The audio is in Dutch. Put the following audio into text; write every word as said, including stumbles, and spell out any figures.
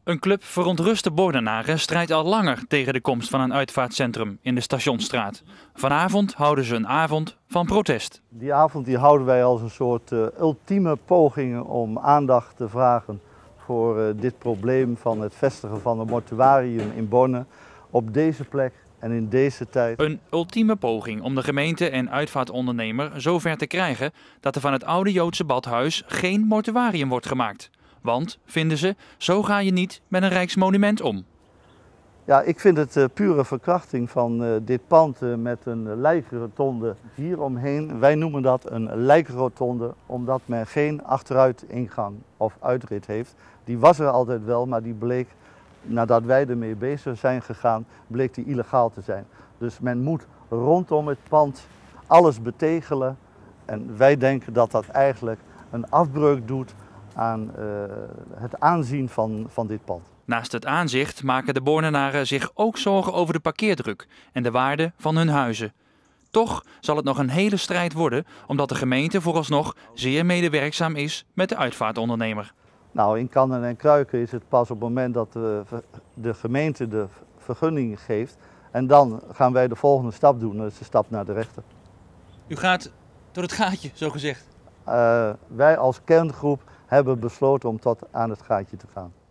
Een club verontruste Bordenaren strijdt al langer tegen de komst van een uitvaartcentrum in de Stationsstraat. Vanavond houden ze een avond van protest. Die avond die houden wij als een soort uh, ultieme poging om aandacht te vragen voor uh, dit probleem van het vestigen van een mortuarium in Borne op deze plek en in deze tijd. Een ultieme poging om de gemeente en uitvaartondernemer zover te krijgen dat er van het oude Joodse badhuis geen mortuarium wordt gemaakt. Want, vinden ze, zo ga je niet met een rijksmonument om. Ja, ik vind het uh, pure verkrachting van uh, dit pand uh, met een lijkrotonde hieromheen. Wij noemen dat een lijkrotonde omdat men geen achteruitingang of uitrit heeft. Die was er altijd wel, maar die bleek, nadat wij ermee bezig zijn gegaan, bleek die illegaal te zijn. Dus men moet rondom het pand alles betegelen. En wij denken dat dat eigenlijk een afbreuk doet aan uh, het aanzien van, van dit pand. Naast het aanzicht maken de Bornenaren zich ook zorgen over de parkeerdruk en de waarde van hun huizen. Toch zal het nog een hele strijd worden, omdat de gemeente vooralsnog zeer medewerkzaam is met de uitvaartondernemer. Nou, in kannen en kruiken is het pas op het moment dat de, de gemeente de vergunning geeft. En dan gaan wij de volgende stap doen, dat is de stap naar de rechter. U gaat door het gaatje, zo gezegd? Uh, wij als kerngroep hebben besloten om tot aan het gaatje te gaan.